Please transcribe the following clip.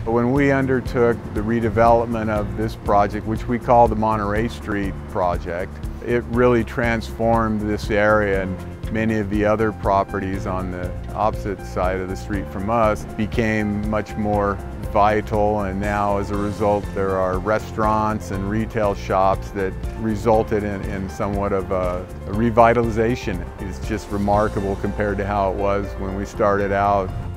When we undertook the redevelopment of this project, which we call the Monterey Street project, it really transformed this area, and many of the other properties on the opposite side of the street from us became much more vital, and now as a result there are restaurants and retail shops that resulted in somewhat of a revitalization. It's just remarkable compared to how it was when we started out.